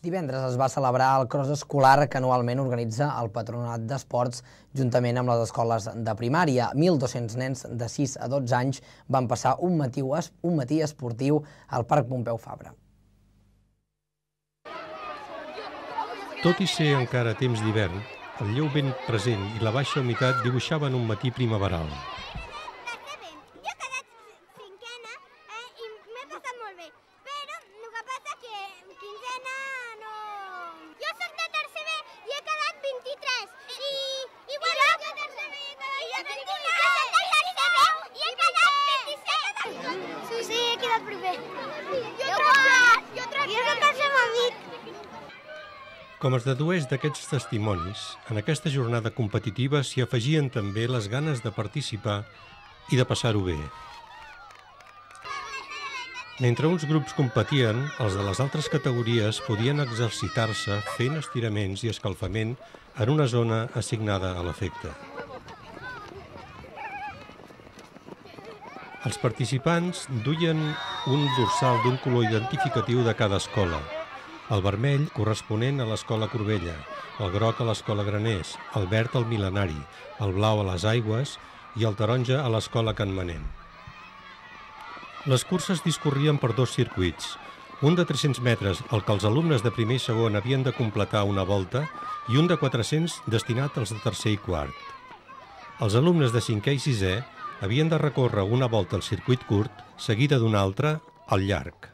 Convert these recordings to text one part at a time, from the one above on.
Divendres es va celebrar el cross escolar que anualment organitza el Patronat d'Esports juntament amb les escoles de primària. 1.200 nens de 6 a 12 anys van passar un matí esportiu al Parc Pompeu Fabra. Tot i ser encara temps d'hivern, el lleu vent present i la baixa humitat dibuixaven un matí primaveral. Jo he quedat cinquena i m'he passat molt bé, però el que passa que quinzena no... Jo soc de tercer B i he quedat 23 i bueno... Jo tercer B i he quedat 23 i he quedat 27. Sí, he quedat primer. Jo soc el seu amic. Com es dedueix d'aquests testimonis, en aquesta jornada competitiva s'hi afegien també les ganes de participar i de passar-ho bé. Mentre uns grups competien, els de les altres categories podien exercitar-se fent estiraments i escalfament en una zona assignada a l'efecte. Els participants duien un dorsal d'un color identificatiu de cada escola. El vermell corresponent a l'Escola Corbella, el groc a l'Escola Graners, el verd al Mil·lenari, el blau a les Aigües i el taronja a l'Escola Can Manent. Les curses discorrien per dos circuits, un de 300 metres, el que els alumnes de primer i segon havien de completar una volta, i un de 400 destinat als de tercer i quart. Els alumnes de cinquè i sisè havien de recórrer una volta al circuit curt, seguida d'una altra al llarg.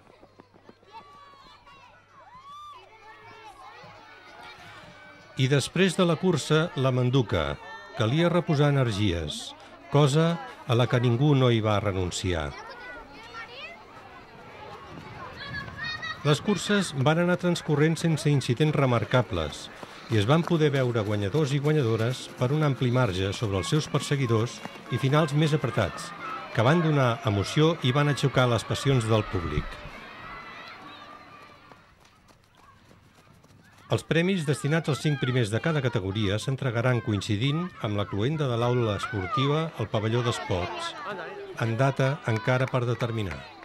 I després de la cursa, la manduca. Calia reposar energies, cosa a la que ningú no hi va renunciar. Les curses van anar transcorrent sense incidents remarcables i es van poder veure guanyadors i guanyadores per un ampli marge sobre els seus perseguidors i finals més apretats, que van donar emoció i van aixocar les passions del públic. Els premis destinats als 5 primers de cada categoria s'entregaran coincidint amb la cloenda de l'aula esportiva al pavelló d'esports, en data encara per determinar.